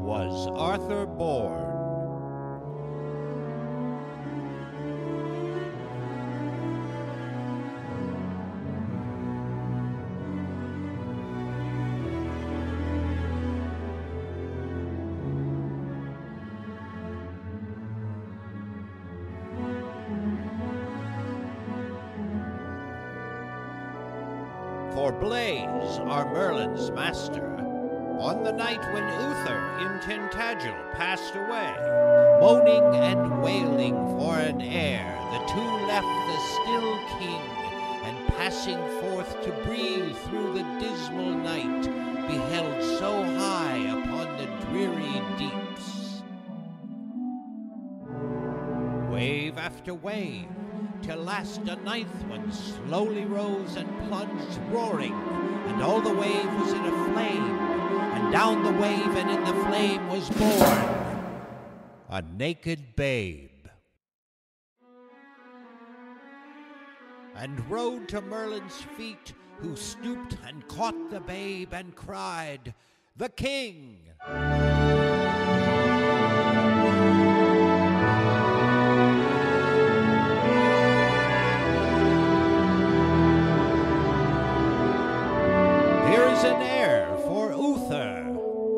was Arthur born. For Blaise, our Merlin's master, on the night when Uther in Tintagel passed away, moaning and wailing for an heir, the two left the still king, and passing forth to breathe through the dismal night, beheld so high upon the dreary deeps. Wave after wave, till last a ninth one slowly rose and plunged roaring, and all the wave was in a flame, and down the wave and in the flame was born a naked babe. And rode to Merlin's feet, who stooped and caught the babe and cried, "The king!" An heir for Uther.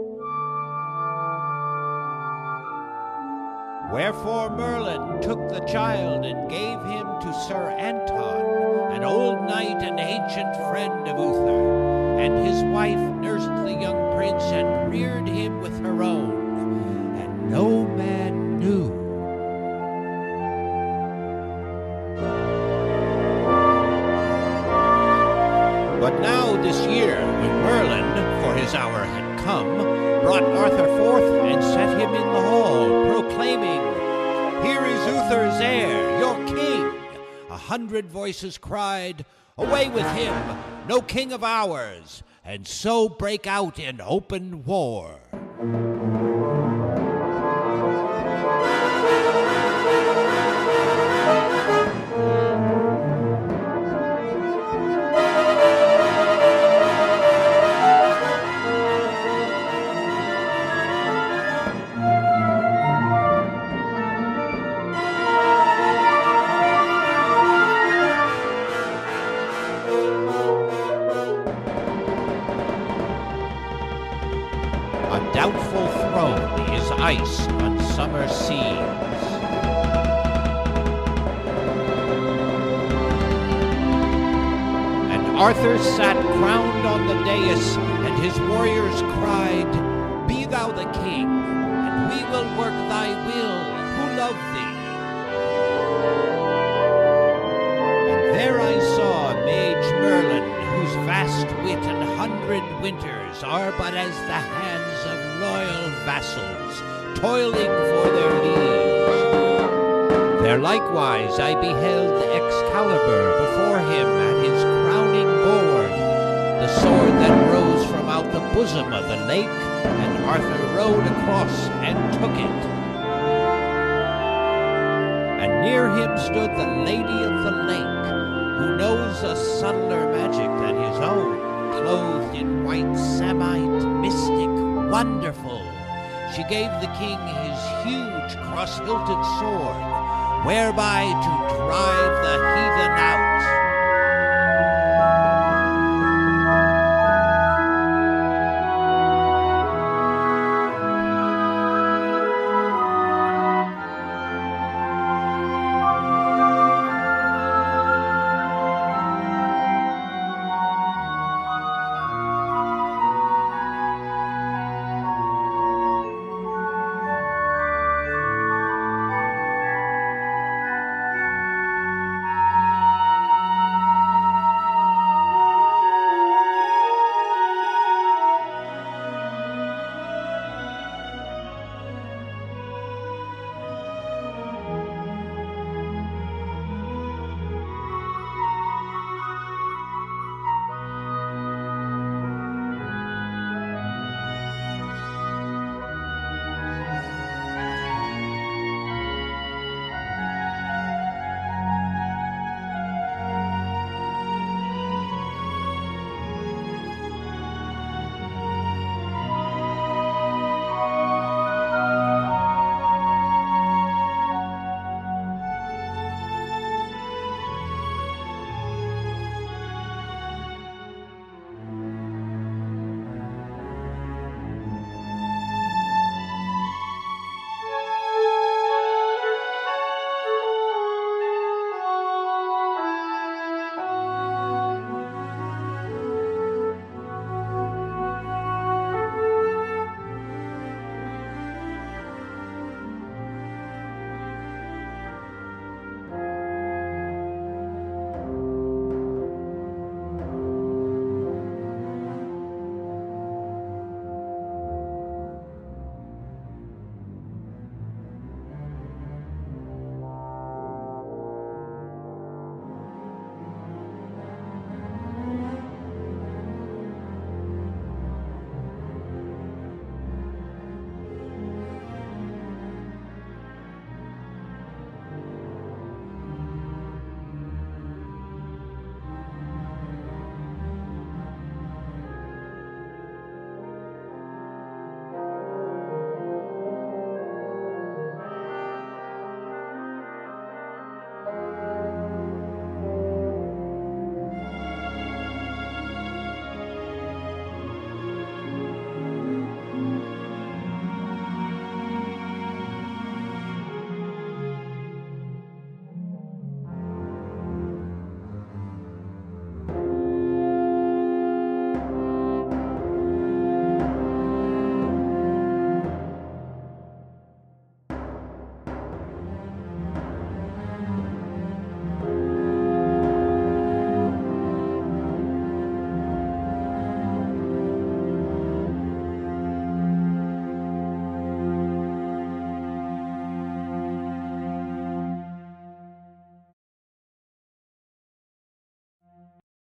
Wherefore Merlin took the child and gave him to Sir Anton, an old knight and ancient friend of Uther, and his wife nursed the young prince and reared him with her own, and no man knew. But now this year, when Merlin, for his hour had come, brought Arthur forth and set him in the hall, proclaiming, "Here is Uther's heir, your king." 100 voices cried, "Away with him, no king of ours," and so brake out in open war. A doubtful throne is ice on summer seas. And Arthur sat crowned on the dais, and his warriors cried, "Be thou the king, and we will work thy will, who love thee." And there I saw Mage Merlin, whose vast wit and 100 winters are but as the hands of loyal vassals, toiling for their liege. There likewise I beheld Excalibur before him at his crowning board, the sword that rose from out the bosom of the lake, and Arthur rode across and took it. And near him stood the Lady of the Lake, who knows a subtler magic than his own, clothed in white samite, mystic, wonderful. She gave the king his huge cross-hilted sword, whereby to drive the heathen out.